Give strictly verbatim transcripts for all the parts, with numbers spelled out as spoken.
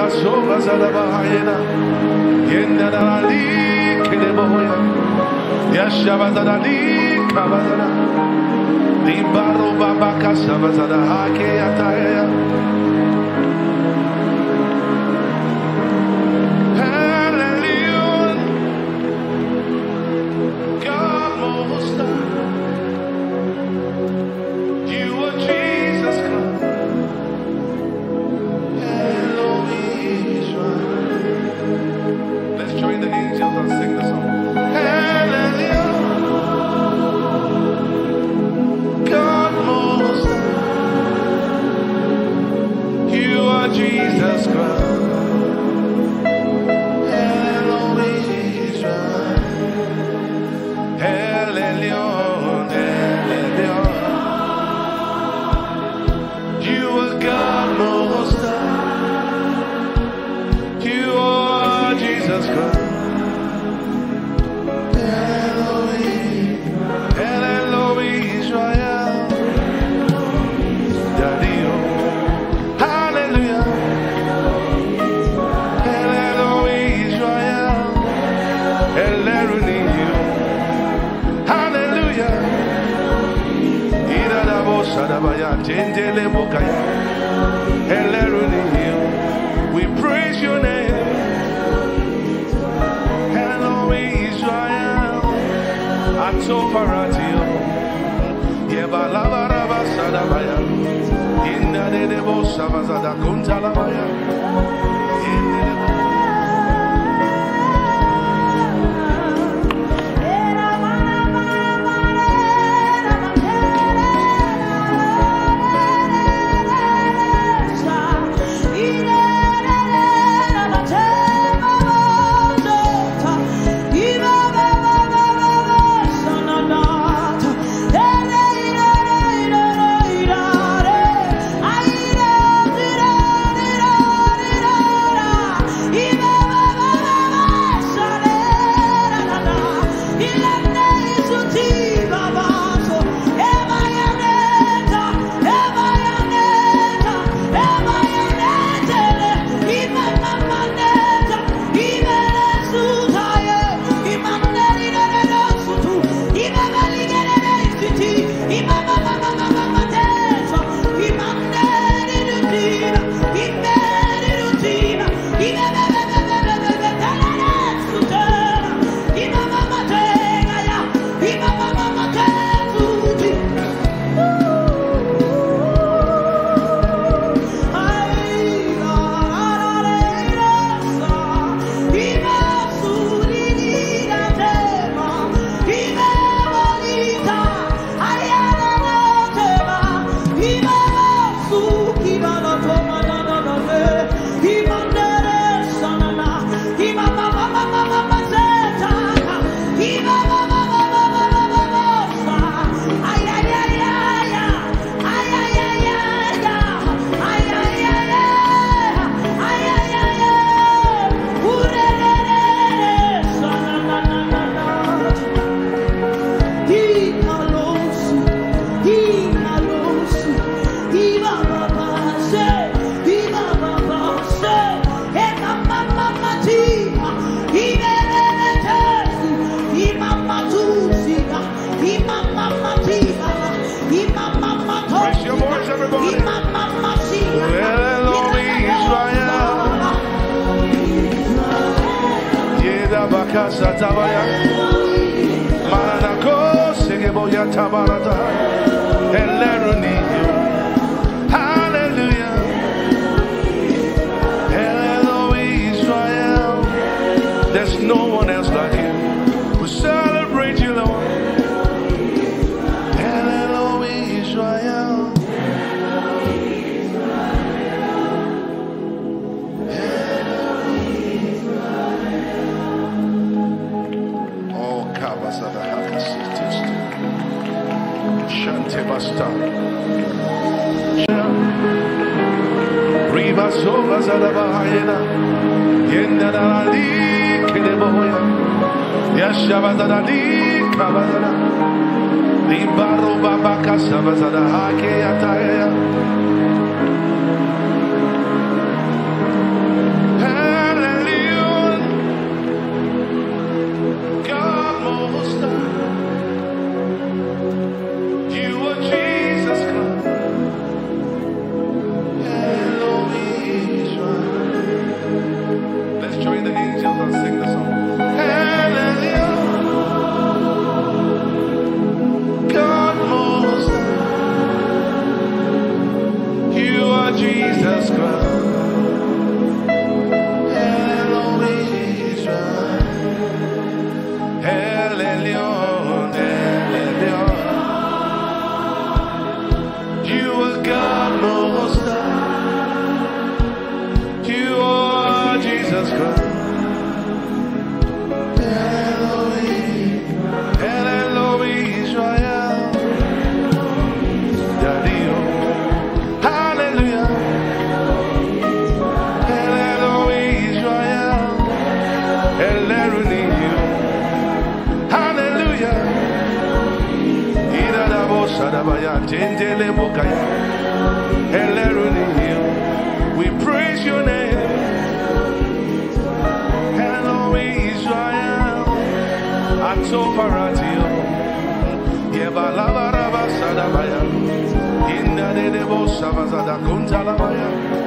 soga zalabahayena. Yenda dali keleboya. Yashabazadali kabazada. Limbaro babaka sabazada hake ataya. Hallelujah. God most high. You are Jesus Christ. Elohim Israel. Let's join the angels and sing the song. Hallelujah. God most high. You are Jesus Christ. We praise your name. Hello Israel. Atoparatio. Yebalava Sadabaya. Inda de Debo Savazada Kuntalabaya. Hallelujah. Hello Israel. There's no one else like you. We celebrate you, Lord. Hello Israel. Oh, Kabasada Hakasitis. Shante Basta. Riva Soba Zadabahayena. Yenda Dali Kedeboya. Yashabazadali Kabazada. Limbaro Babaka Sabazada Hake Ataya. are Jesus Christ. Hello, Israel. Hallelujah, hallelujah. You are God Most High. You are Jesus Christ. We praise your name. Hello Israel. Atoparatio. Yebalava Sadabaya. Inda de Debo Savazada Kuntalabaya.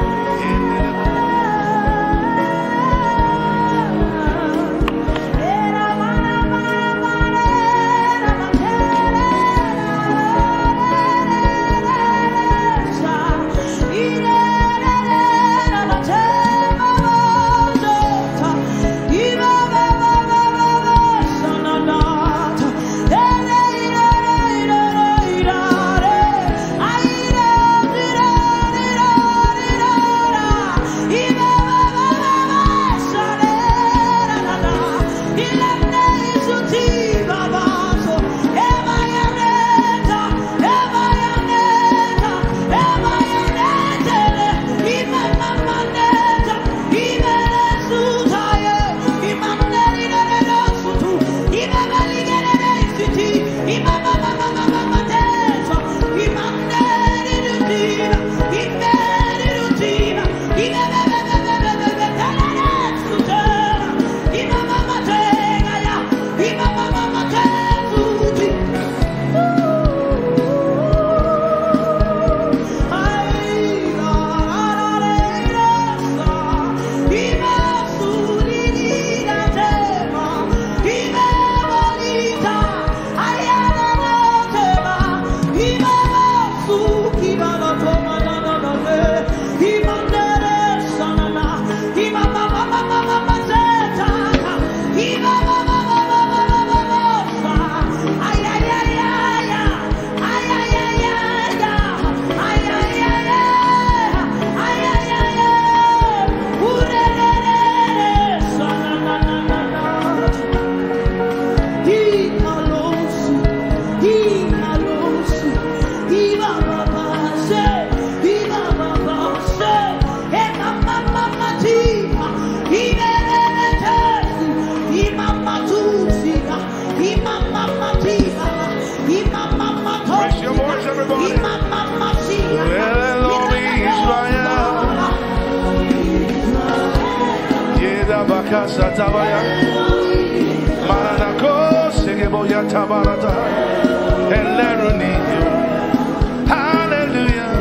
Hallelujah.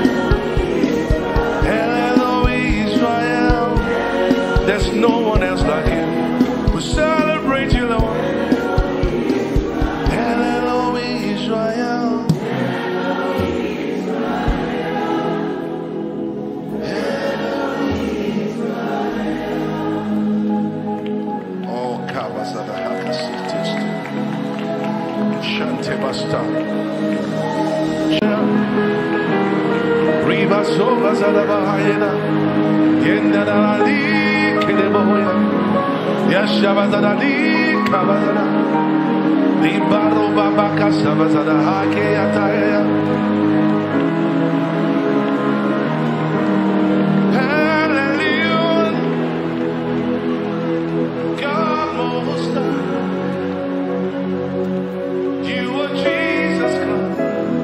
Hello Israel. There's no one else like you. We celebrate you, Lord. Hello Israel. Oh, Kabasada Hakasitis. Shante Basta. Riva Sova Zadabahayena. Yenda Dali Kedeboya. Yashavazadali Kabazada. Libaro Babaka Savazada Hake Ataya. Hallelujah. God Most High. You are Jesus Christ.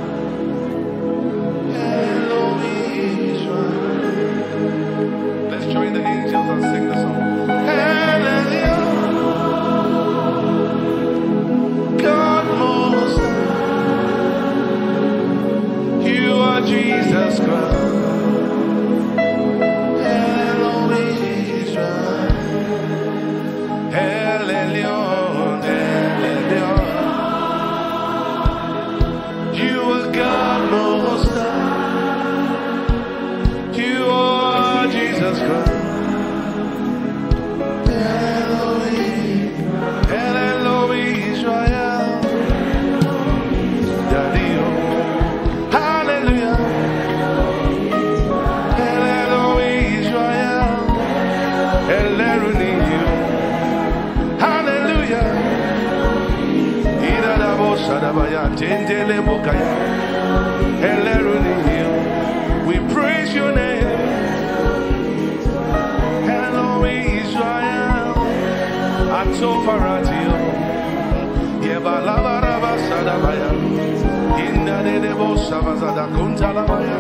Hello Israel. Let's join the angels and sing the song. Jesus Christ. El Elohim Israel. Daddy, oh. Hallelujah. El Elohim Israel. El Elohim. Hallelujah. Ida da bosa da baya tendele bokaya. El Elohim. We praise your name. Elohim Israel. Atoparatio. Yebalava raba sadabaya. Inda de debo savazada kuntalabaya.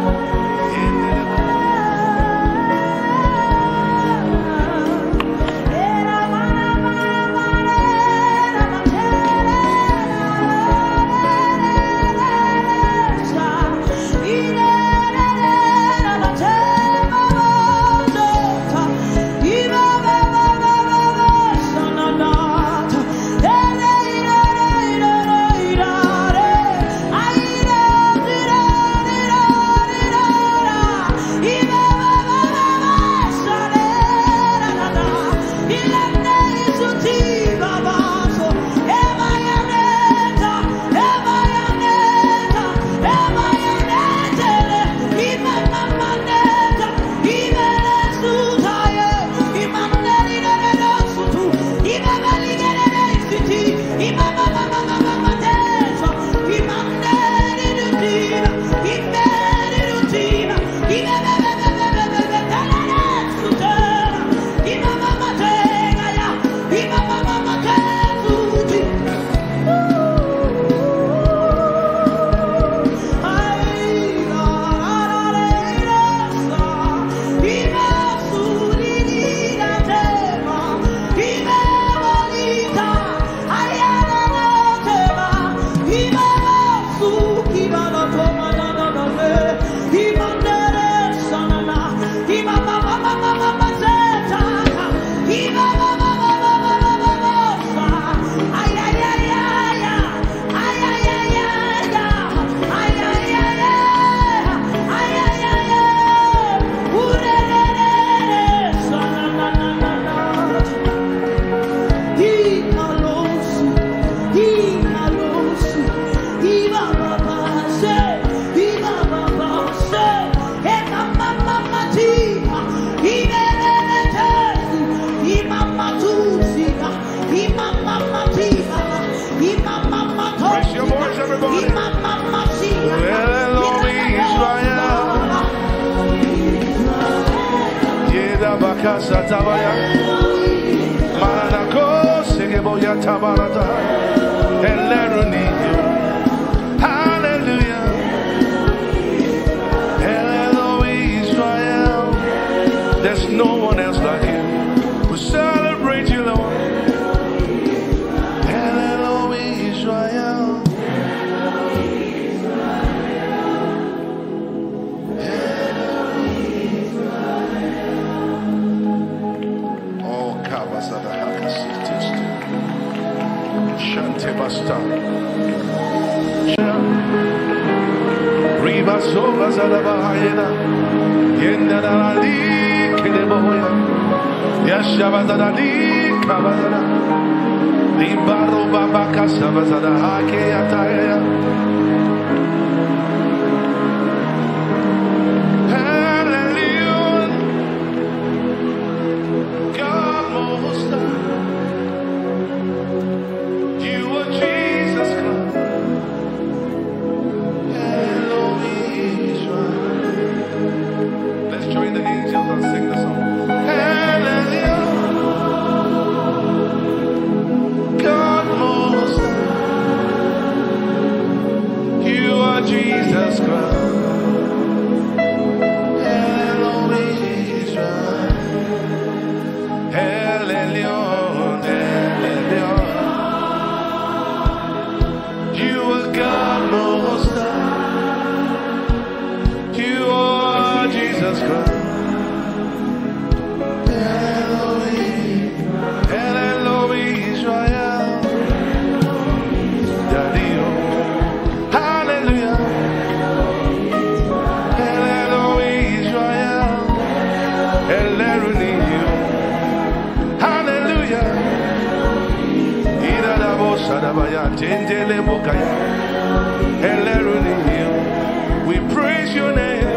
Tabaya, Maranako, Segeboya Tabarata, El Elohim, Hallelujah, El Elohim Israel. There's no one else like you. We celebrate you, Lord. El Elohim Israel. Basta. Riba sova zalabahayena. Yenda dalali keleboya. Yashaba dalali kabadala. Limbaro babaka savazada hake ataya. Hallelujah. God most high. Jesus Christ, Elohim Israel, El Elyon, El Elyon. You are God most high. You are Jesus Christ, Elohim, El Elohim Israel, Daddy, oh, Hallelujah. Elerunio. Hallelujah. Ida da bosa da baya tendele bokaya. Elerunio. We praise your name.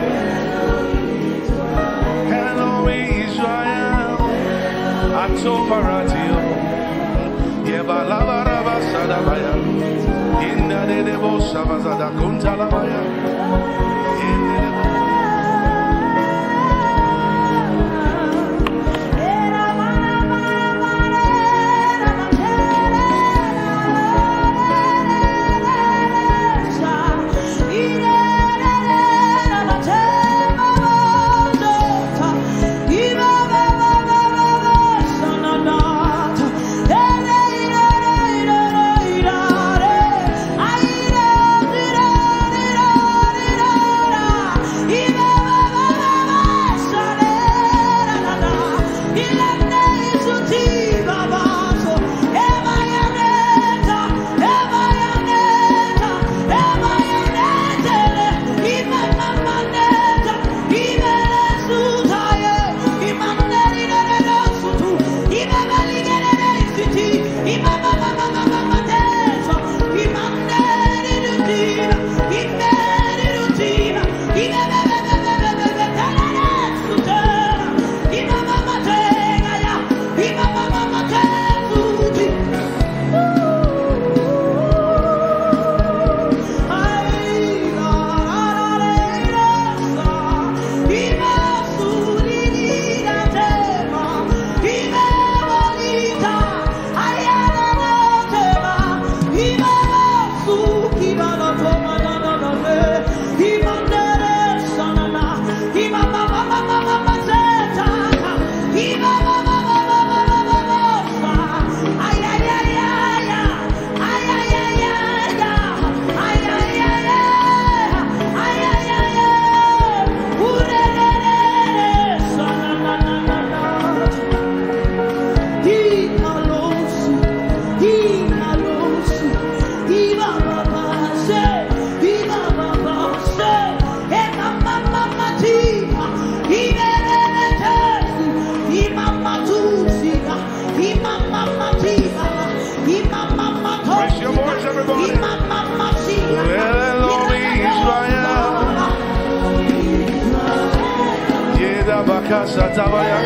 Hello Israel. Atoparatio. Yeba lava raba sada baya. Inda de de bosa bazada kunta la baya. Bakasa tabaya,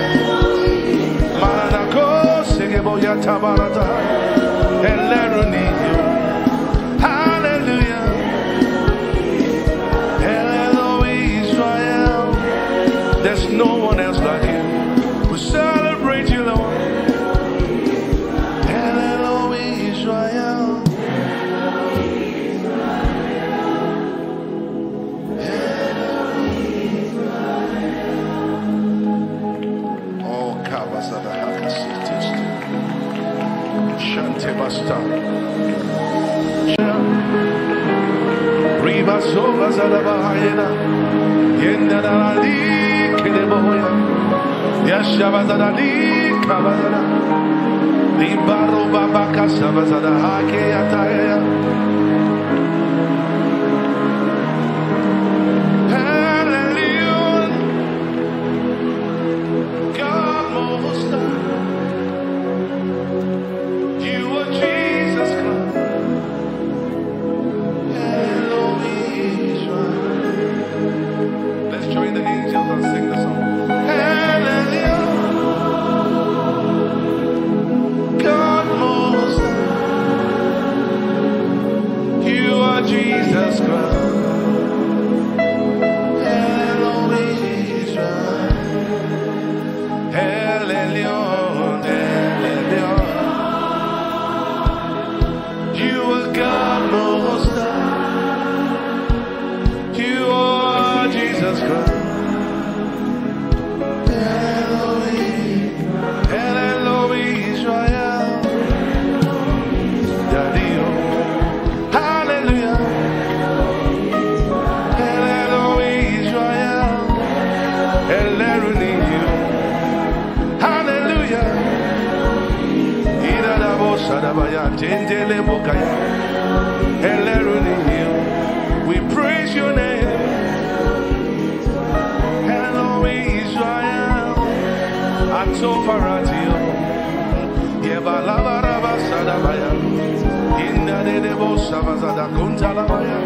Maranako segeboya tabarata, Elerunio. Hallelujah. Hello Israel. There's no one else like you. We celebrate you, Lord. Hello Israel. Shante basta. Riba soba zada bahayena. Yenda da li kede boya. Yashaba zada li kabazada. Libaro babaka sabazada hake ataya. Jesus Christ. Hello Israel. Hallelujah. Hallelujah. You are God most high. You are Jesus Christ. Hello Israel. Hello Israel. Daddy. Hallelujah. Ida da bosa da baya tendele bokaya. Elerunio. We praise your name. Hello Israel. Atofaratio. Yebalava Sadabaya. Inda de Debo Savazada Kuntalabaya.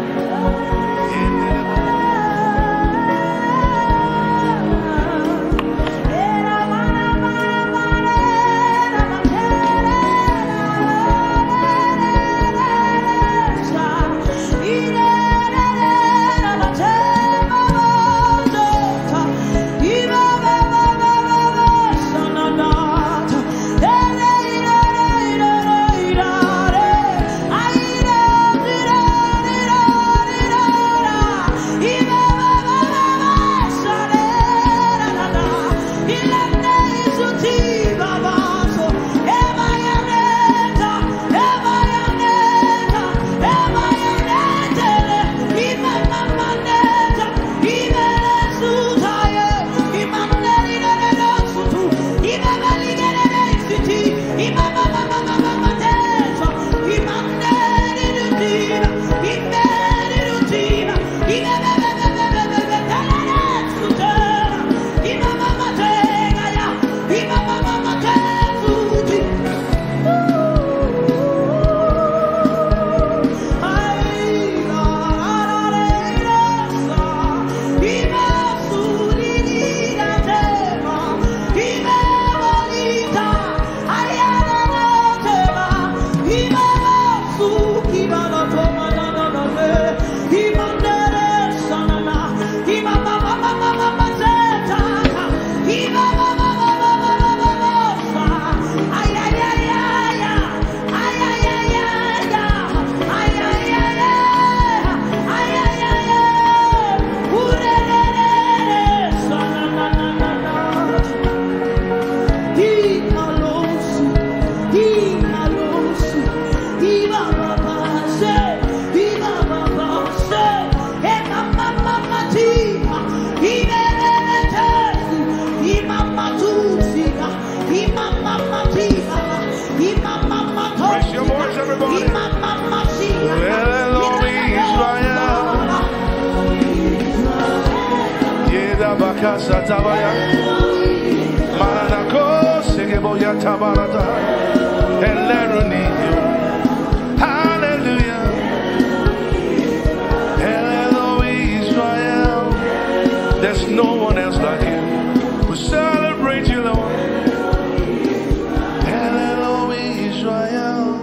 Satabaya Maranako Segeboya Tabarata Elerunio. Hallelujah. Elohim Israel. There's no one else like you. We celebrate you, Lord. Elohim Israel.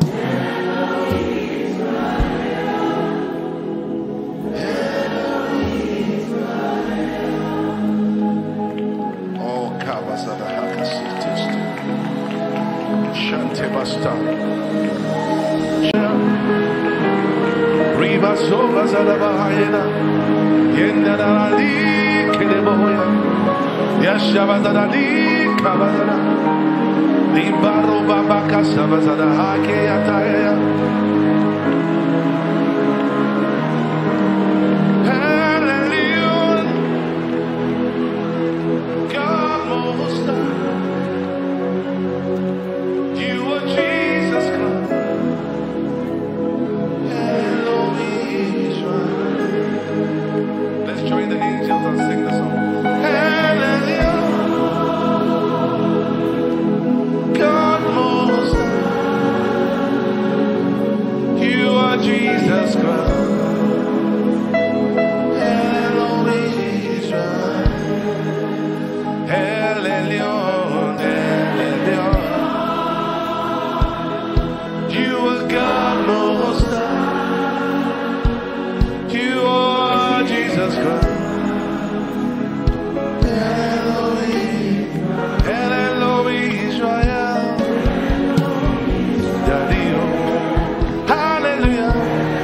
Basta Riva Sova Zadabahayena Yenda Dali Kedeboya Yashavadali Kabadana Limbaro Babaka Savazada Hake Ataya. Jesus Christ, Elohim Israel, Elyon, Elyon. You are God Most High. You are Jesus Christ, Elohim, Elohim Israel, Daddy-o. Hallelujah.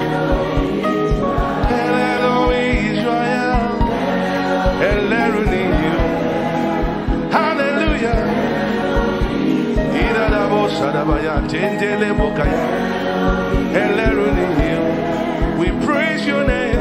We praise your name.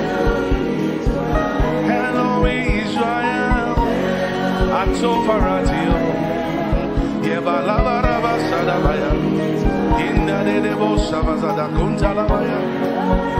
Elohim Israel. Atofaratio. Yebalava Sadabaya. Inda de Debo Savazada Kuntalabaya.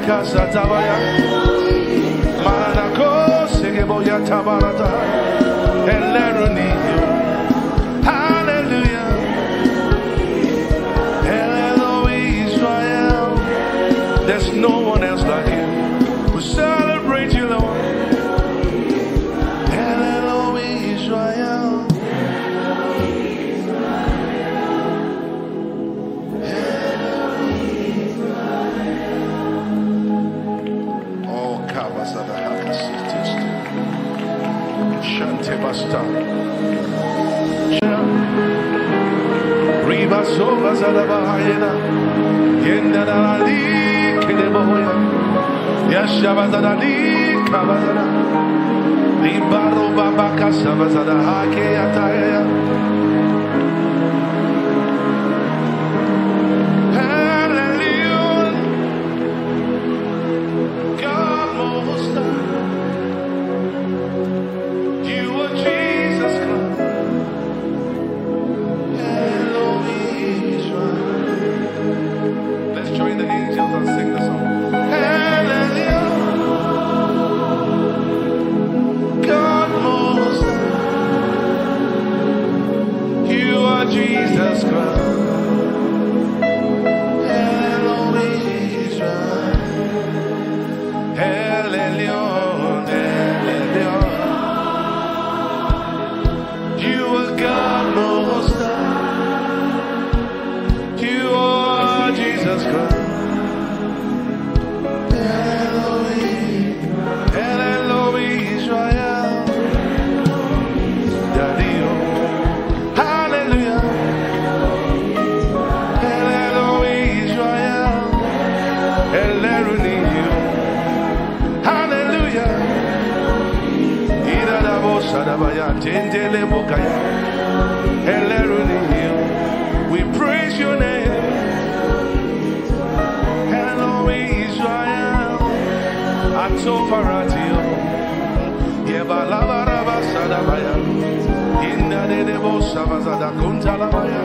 bakasa tabaya. Maranako segeboya tabarata. Eleruni. Hallelujah. Elohim Israel. There's no one else like you. We celebrate you, Lord. Elohim Israel. Basta. Riba sova zadabahayena. Yenda dalali kedeboya. Yashaba zadali kabazada. Libaro babaka sabazada hake ataya. Hallelujah. God most high. Jesus Christ, Elohim Israel, El Elyon, El Elyon. You are God most high. You are Jesus Christ, Elohim, El Elohim Israel, Daddy-o. Hallelujah. We praise your name. Elohim Israel. Atoparatio. Yebalabaraba sadabaya. Inda de debo sabazada kuntalabaya.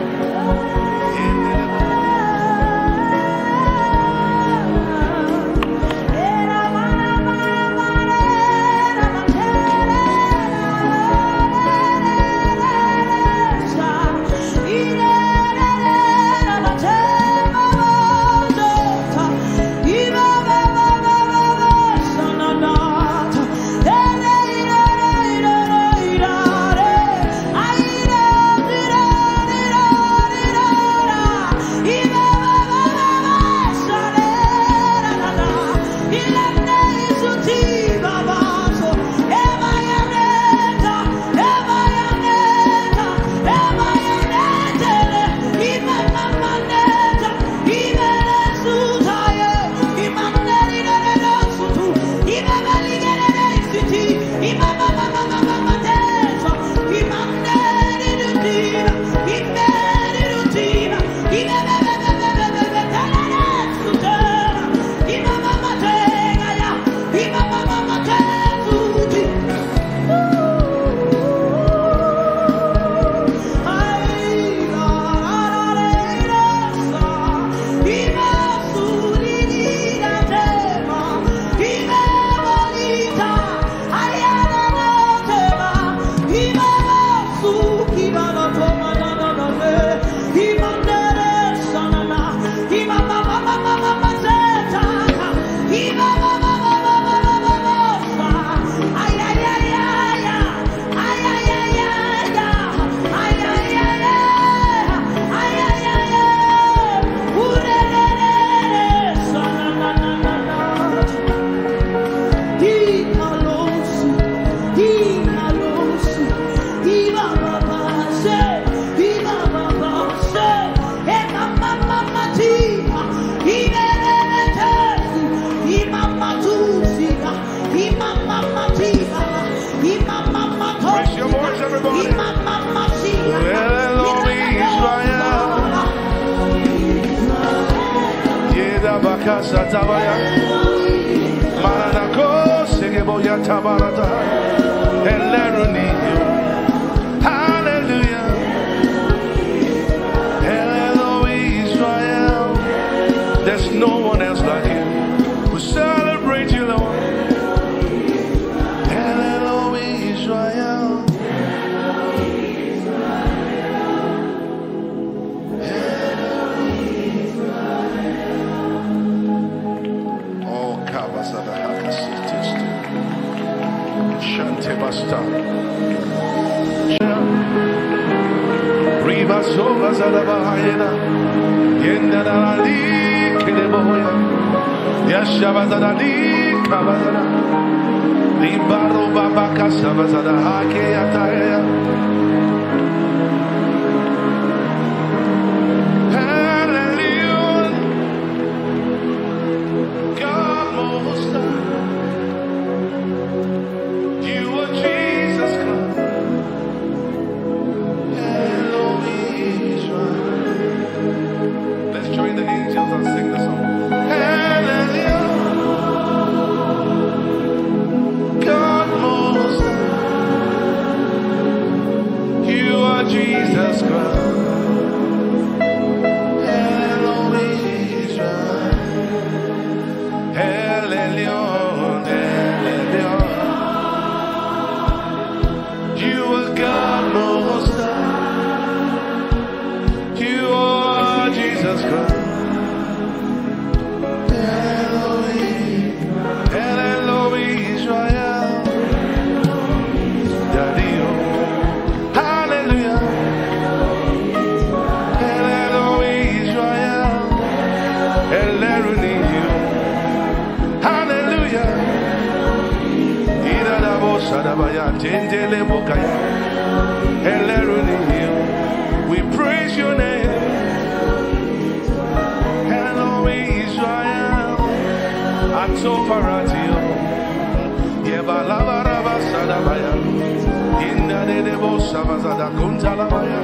Bakasa tabaya, Maranako segeboya tabarata, Eleruni. Hallelujah, Elohim Israel. There's no one else like you. We Shante basta. Riva sova zadabahayena. Yenda dali keleboya. Yashaba zadali kabazada. Limbaro babaka sabazada hake yataya. Hallelujah. God most high. You are Jesus Christ. Let's join the angels and sing the song. Hallelujah. God most high. You are Jesus Christ. Hallelujah. Hallelujah. You are God most high. You are Jesus Christ. We praise your name. Hello Israel. Atoparatio. Yebalava Sadabaya. Inda de Debo Savazada Kuntalabaya.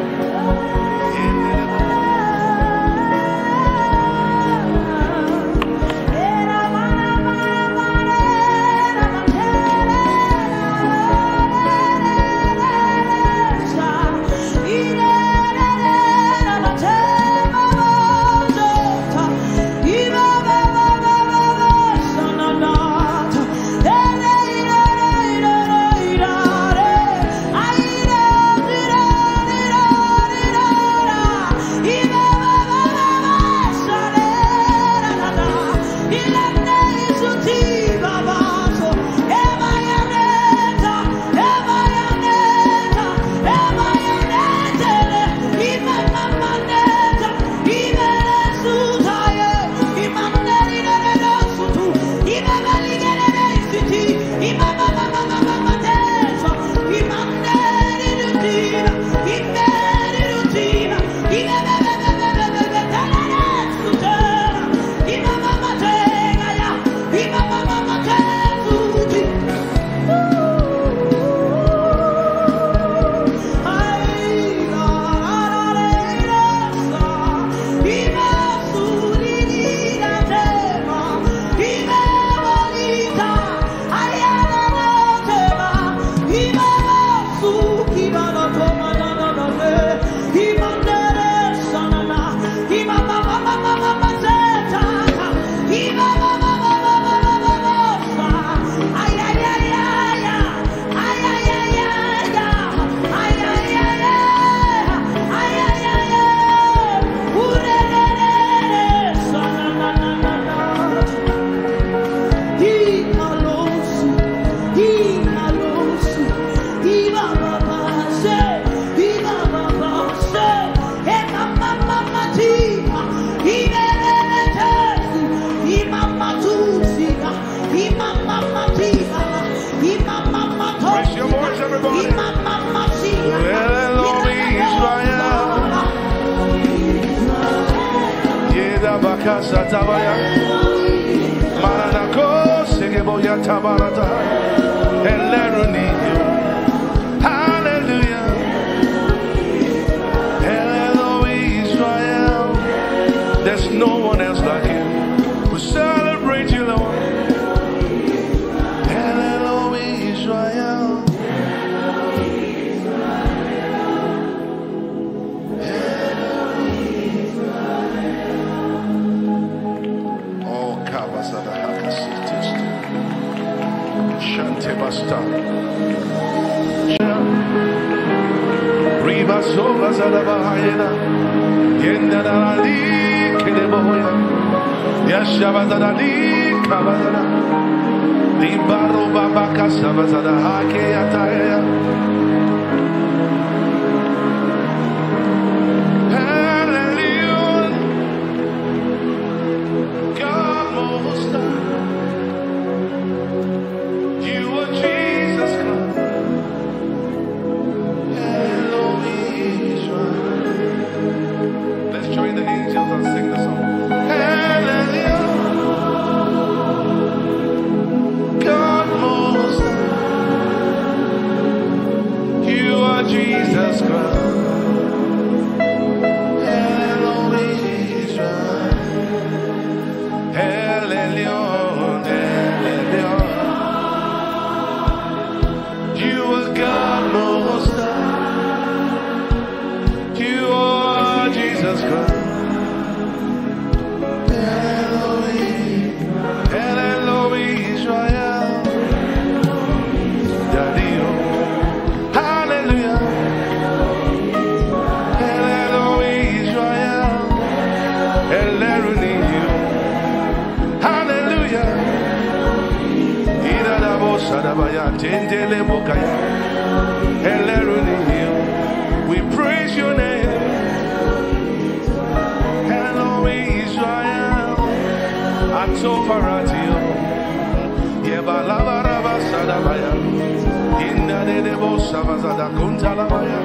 Hallelujah. Hello Israel. There's no one else like you. We celebrate you, Lord. Hello Israel. Oh, Kabasada Hakasitis. Shante Basta. Riva Sova Zadabahayena. Yenda Dali Keleboya. Yashabadali Kabadana. Limbaro Babaka Savazada. Shavazada Hake Ataya. Hallelujah. God Most High. You are Jesus Christ. Elohim Israel. Let's join the angels and sing the song. Hallelujah. God Most High. You are Jesus Christ. Elohim Israel. Hallelujah. You are God Most High. You are Jesus Christ. Elohim, Elohim Israel. Daddy-o. Hallelujah. Elohim Israel. Elohim. Hallelujah. We praise your name. Elohim Israel. Atoparatio. Yebalabaraba Sadabaya. Inda de Debo Savazada Kuntalabaya.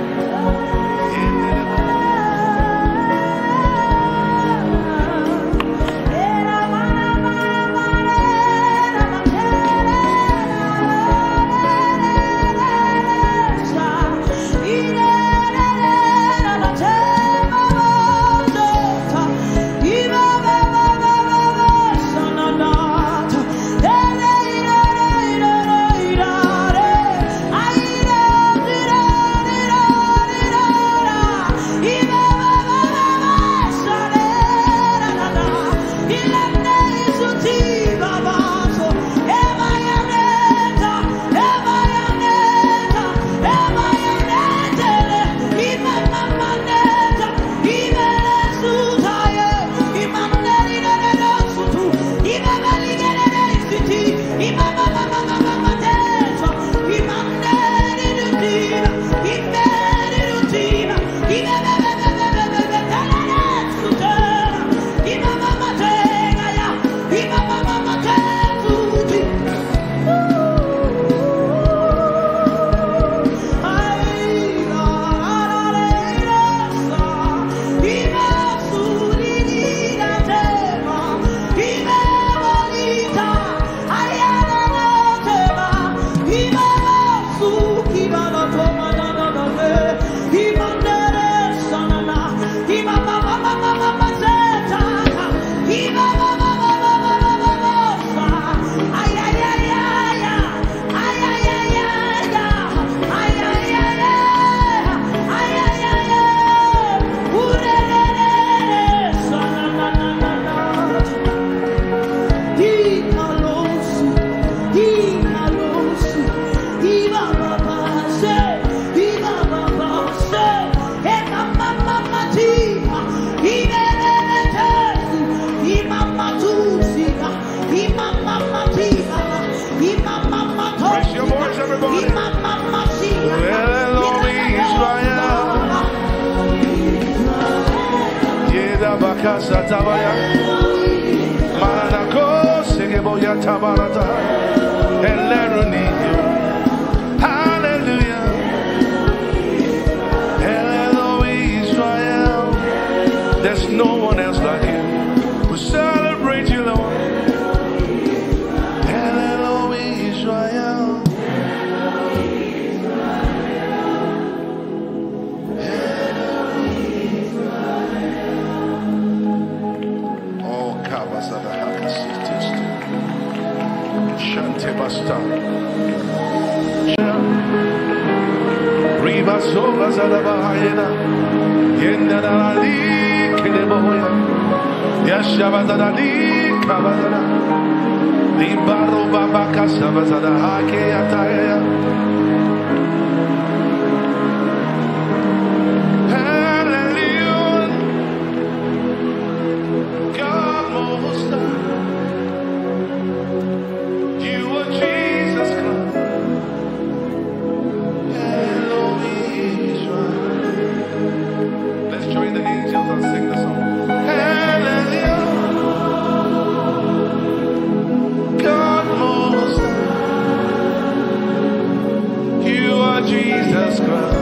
Hallelujah. Elohim Israel. There's no one else like you. We celebrate you, Lord. Elohim Israel. Basta. Riba soba zalabahayena. Yenda dalali keleboya. Yashaba dalali kabadala. Libaro babaka sabazada hake ataya. Hallelujah. God Most High. You are Jesus Christ. Jesus Christ.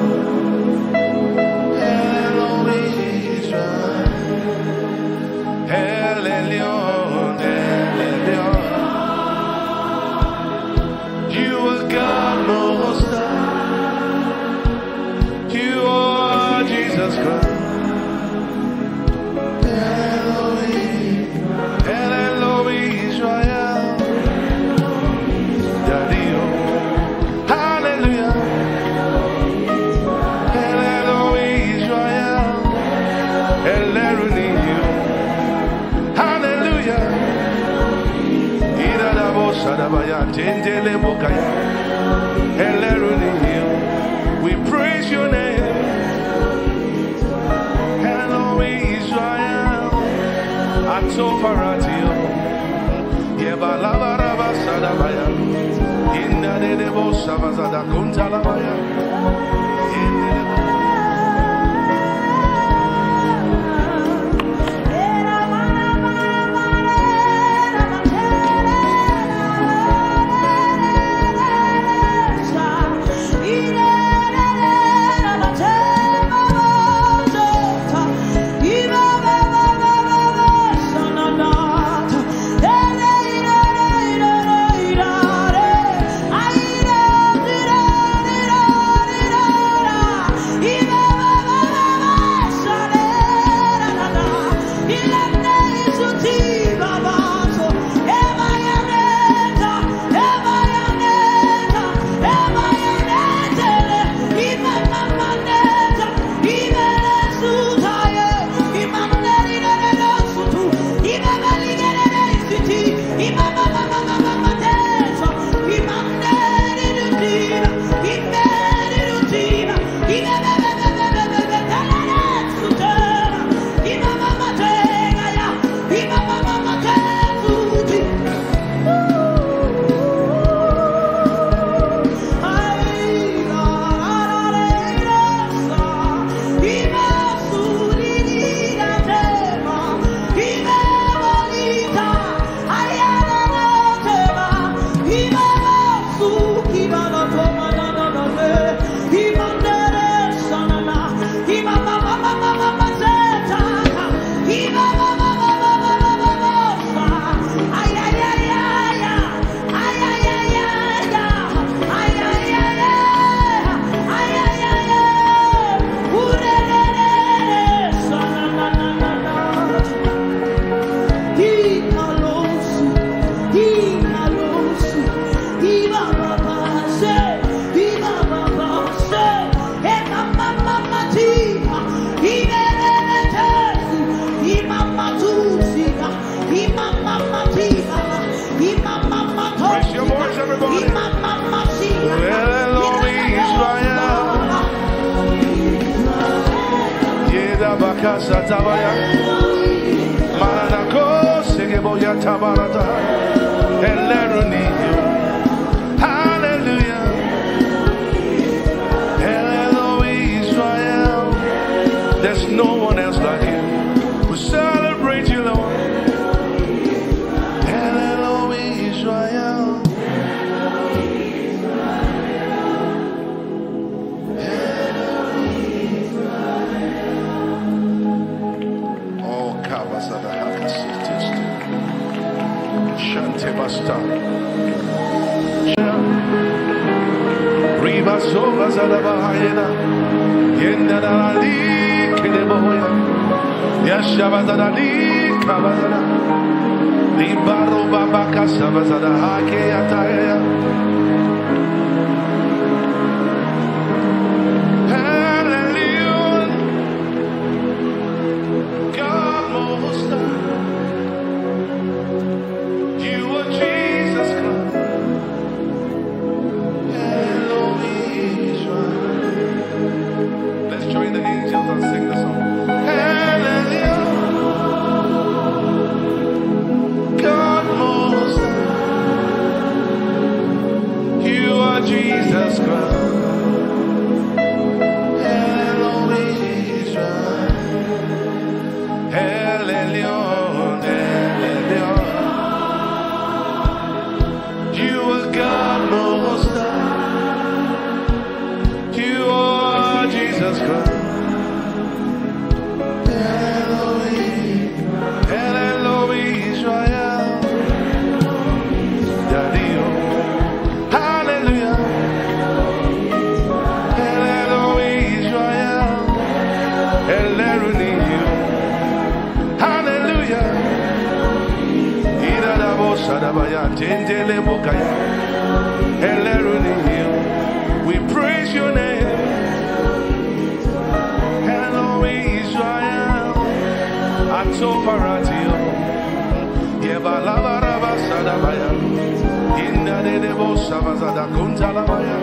We praise your name. Hello Israel. Atoparatio. Yebalava Sadabaya. Inda de Debo Savazada Kuntalabaya. Hallelujah. Hello Israel. There's no one else like you. We celebrate you, Lord. Hello Israel. Oh, Kabasada Hakasitis. Shante Basta. Riva Sova Zadabahayena. Yendadali Kedeboya. Yashabadali Kabazada. Libaro Babaka Savazada Hake Ataya. Hallelujah. God Most High. You are Jesus Christ. Hello Israel. Let's join the angels and sing the song. Hallelujah. God Most High. You are Jesus Christ. Hello Israel. Hallelujah. Hallelujah. You are God Most High. Sadabaya, Tendele Bokaya, Eleruni. We praise your name. Hello Israel, Atoparatio, Yebalavaraba Sadabaya, Inda de Debo Savazada Kuntalabaya.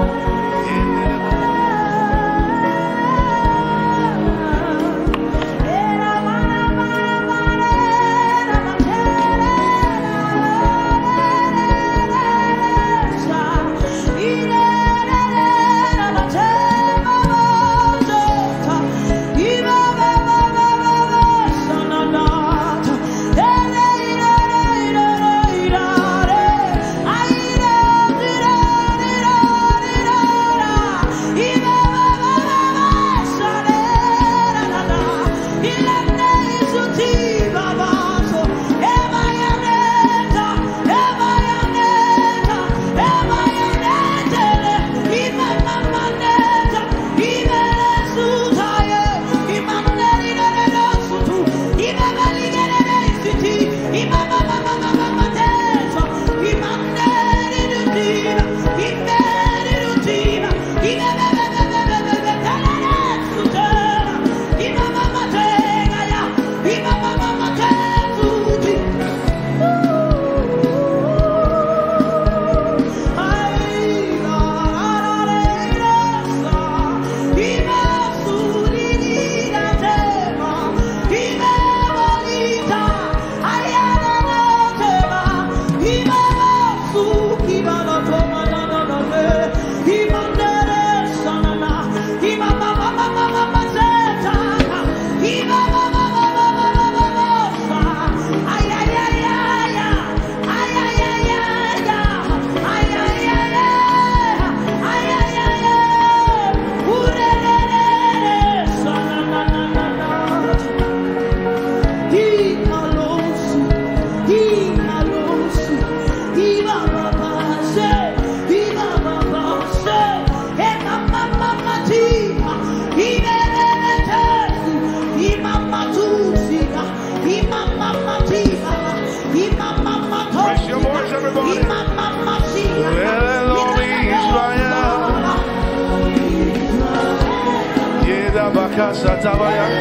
Satabaya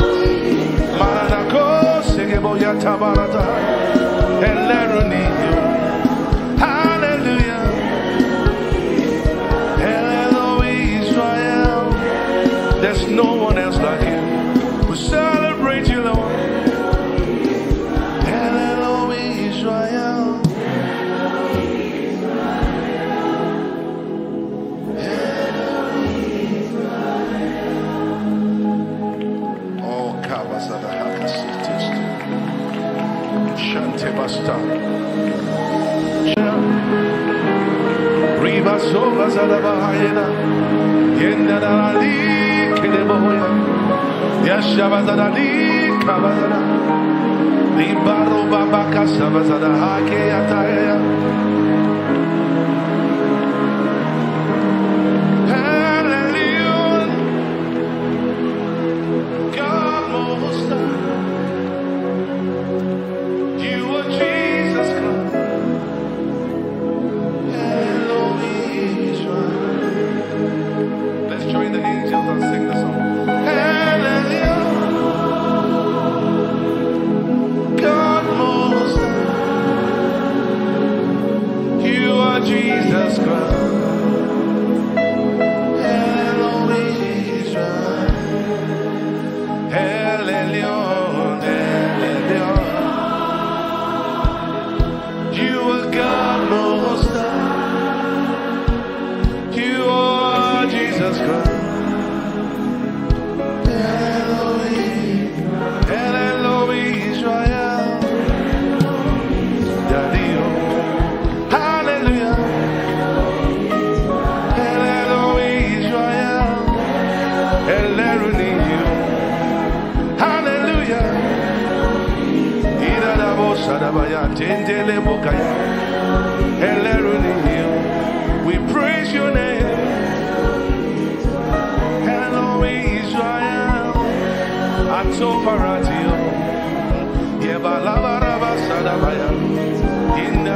Maranako Segeboya Tabarata Elerunio. Hallelujah. Hello Israel. There's no one else like you. We celebrate you, Lord. Hello Israel. Basta Riva Sova Zadabahayena Yenda Dali Kedeboya Yashavazadali Kabazada Limbaro Babaka Savazada Hake Ataya. Jesus Christ. Hello Israel. Hallelujah. Hallelujah. You are God Most High. You are Jesus Christ. Hello Israel. Hello Israel. Daddy. We praise your name. Hello Israel. Atoparatio. Yebalava Sadabaya. In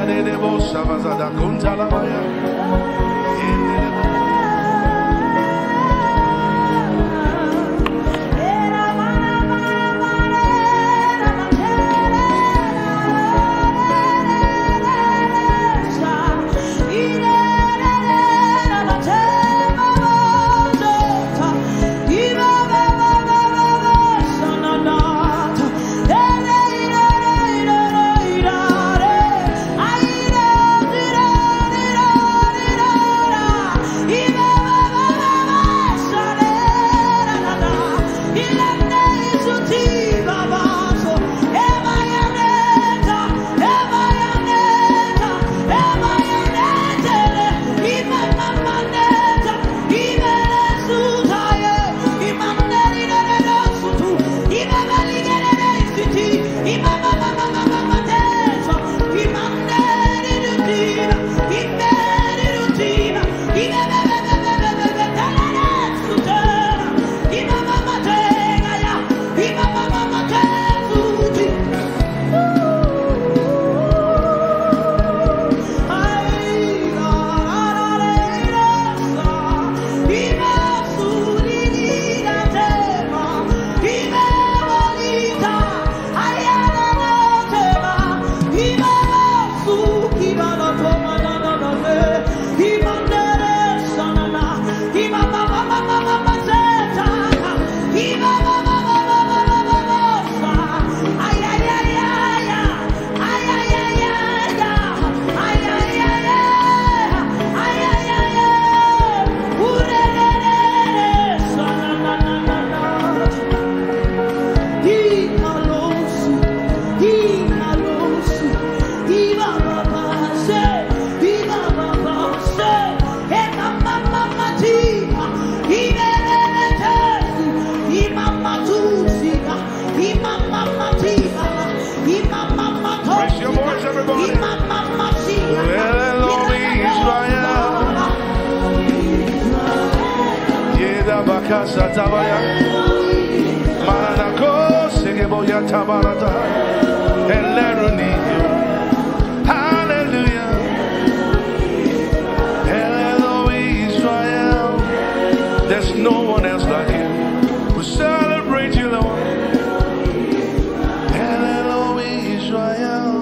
There's no one else like you. We celebrate you, Lord. Hello, Israel.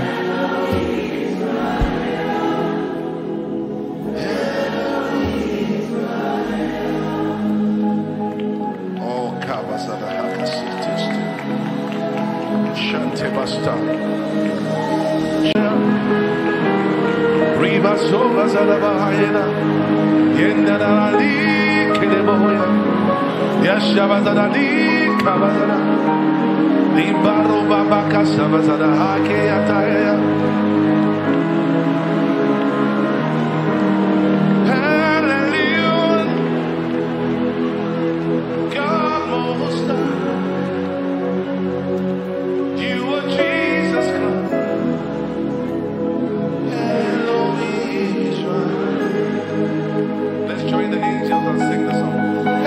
Oh, Kabasada Hakasitis. Shante Basta. Riba Soba Zadabahayena. Yendanali. Yashabazada di kabazada Limbaro babaka sabazada hake ataya Hallelujah God most high You are Jesus Christ Hello Israel. Let's join the angels and sing the song.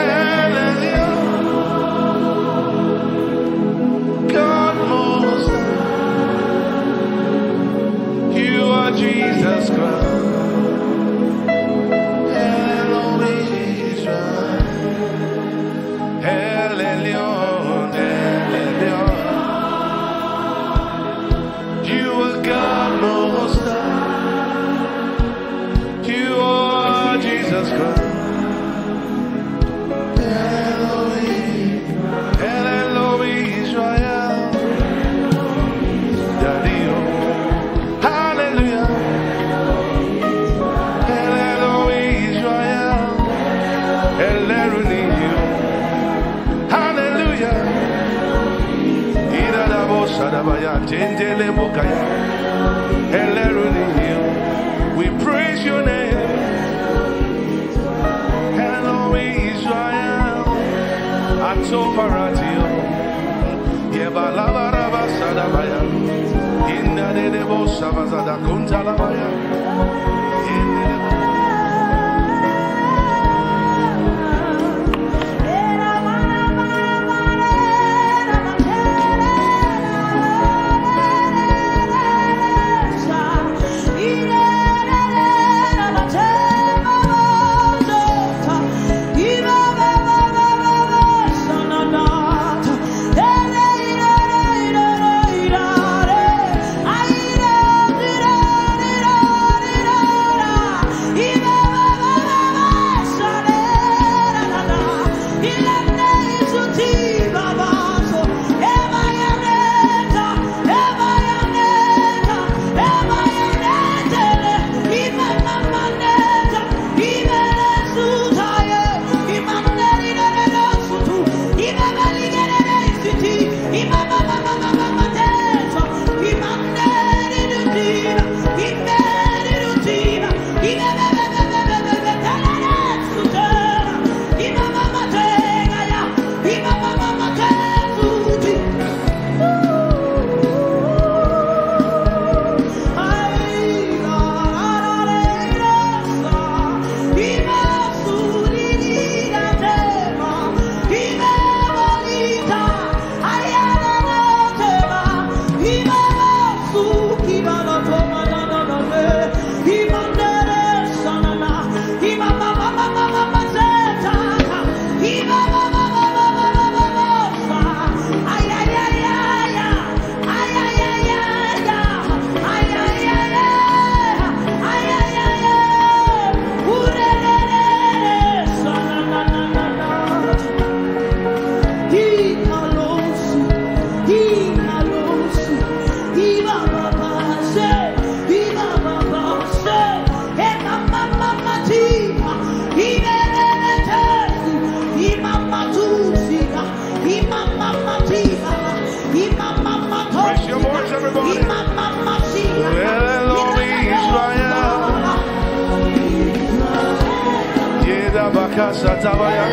Jesus Christ, hello Israel, hallelujah, hallelujah. You are God most high. You are Jesus Christ. Hello, hello Israel, Daddy. We praise your name. Hello Israel. Atoparatio. Yebalabaraba sadabaya. Inda de debo savazada kuntalabaya. bakasa tabaya.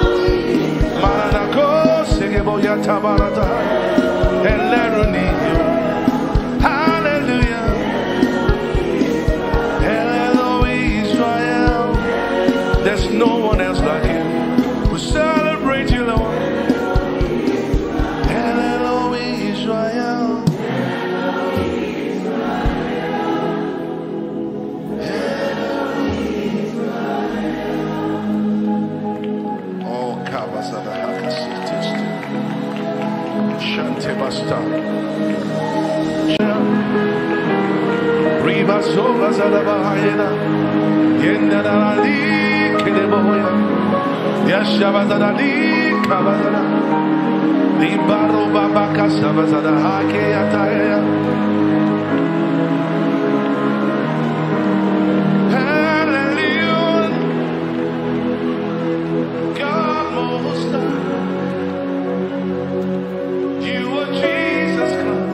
Maranako segeboya tabarata. Eleruniyo. Hallelujah. Elohim Israel. There's no one else like you. We celebrate you, Lord. Elohim Israel. Oh, Kabasada Hakasitis. Shante Basta. Riva Sova Zadabahayena. Yendanali Kedeboya. Yashabazadali Kabazada. Libaro Babaka Sabazada Hake Ataya. Hallelujah. God Most High. You are Jesus Christ.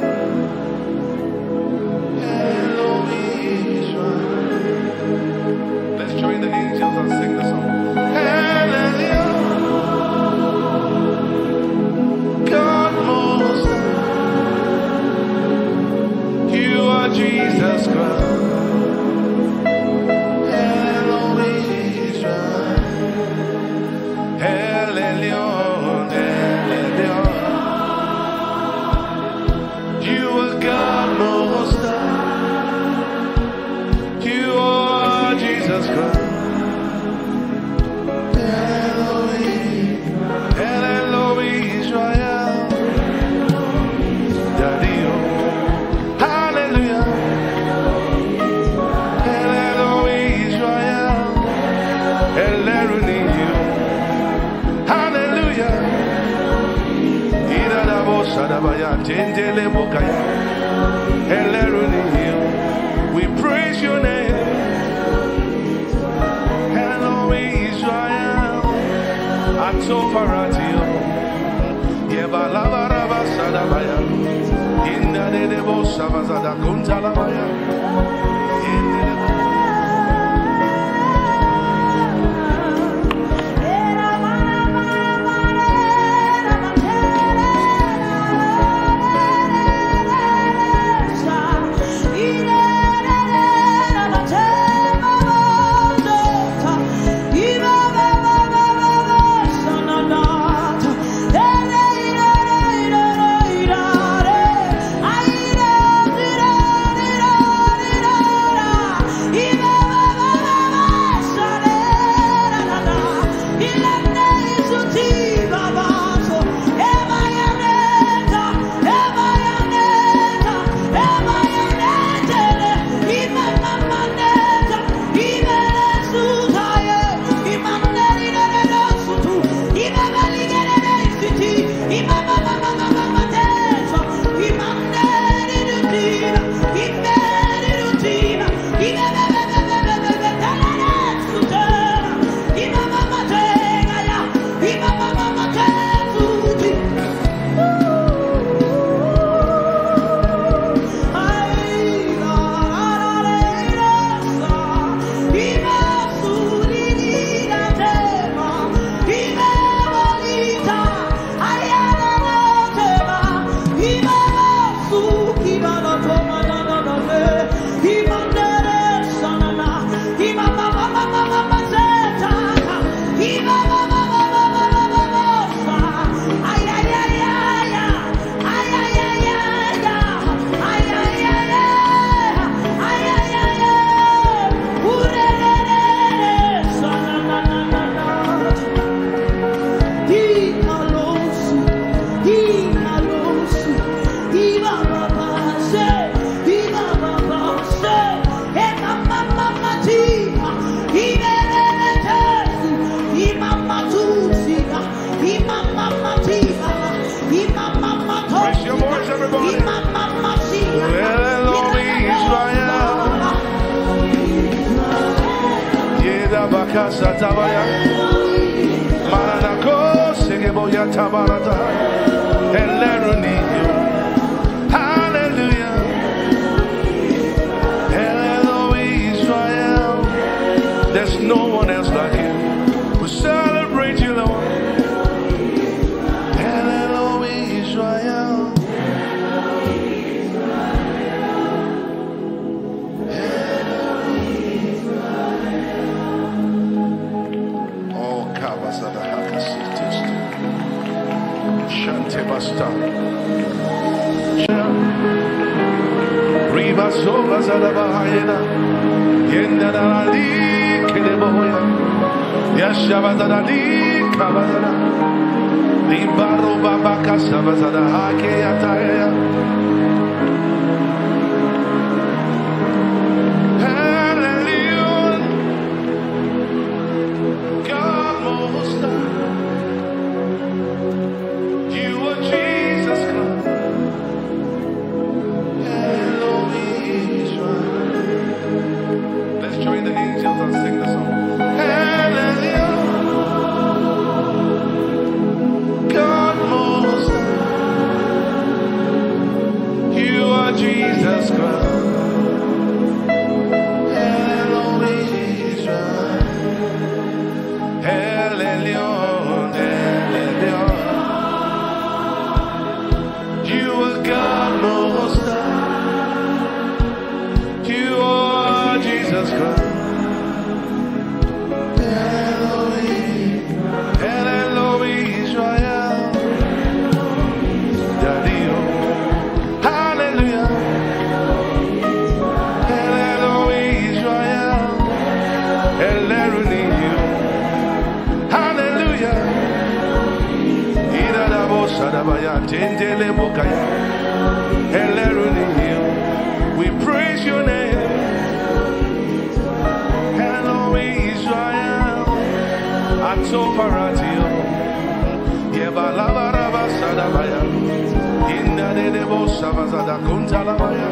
Elohim Israel. Let's join the angels and sing the song. Hallelujah. God Most High. You are Jesus Christ. Elohim Israel. Hallelujah. Hallelujah. You are God Most High. You are Jesus Christ. Elohim, Elohim Israel. Daddy-o. Hallelujah. Elohim Israel. Eleruniyo. Hallelujah. Idadabo sadabaya tendele bokaya. Eleruniyo. We praise your name. Elohim Israel. Atoparatio. Yebalabaraba sadabaya. Indadebo sabazada kuntalabaya. Indelebo. Bakasa tabaya. Maranako segeboya tabarata. Eleruniyo. Hallelujah. Elohim Israel. There's no one else like you. We We celebrate you, Lord. Hello, Israel. Oh, Kabasada Hakasitis. Shante Basta. Riva Sova Zadabahayena. Yenda Dali Kedeboya. Yashavadali Kabadana. Limbaro Babaka Savazada Hake Ataya. Hallelujah. God Most High. You are Jesus Christ. Hello, Israel. Let's join the angels and sing the song. Jesus Christ. Hello, Israel. Hallelujah. Hallelujah. You are God Most High. You are Jesus Christ. Hello, hello, Israel. Daddy, hallelujah. We praise your name. Hello, Israel. Atoparatio. Yebalava Sadabaya. Inda de Debo Savazada Kuntalabaya.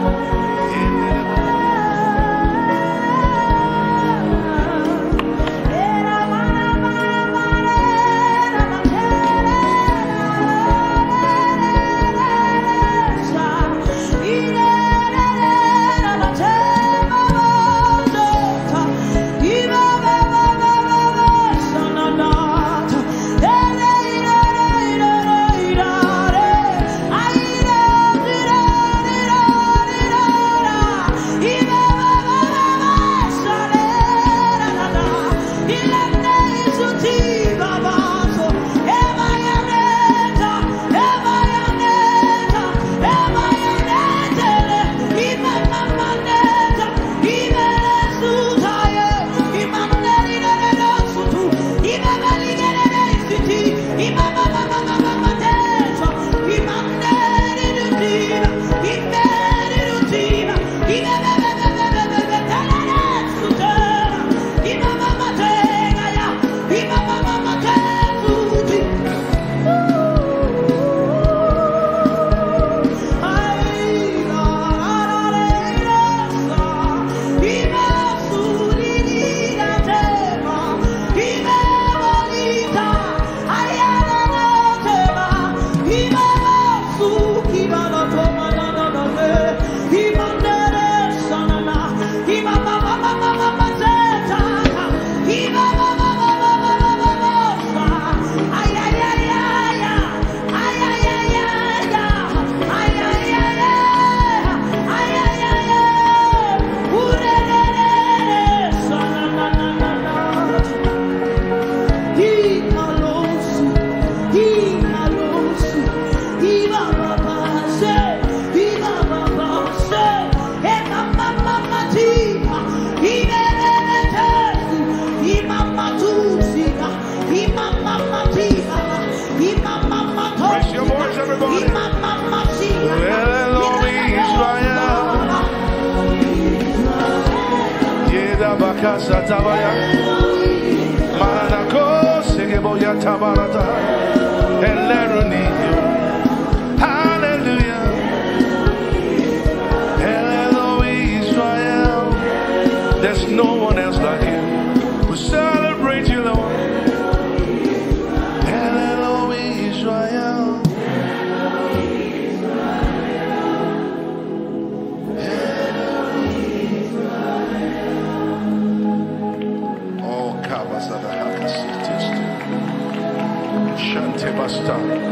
Casa Tabaya Maranako Segeboya Tabarata Elerunio. Hallelujah. Hello Israel. There's no one else like you. We celebrate you, Lord. Hello Israel. Oh, Kabasada Hakas. master.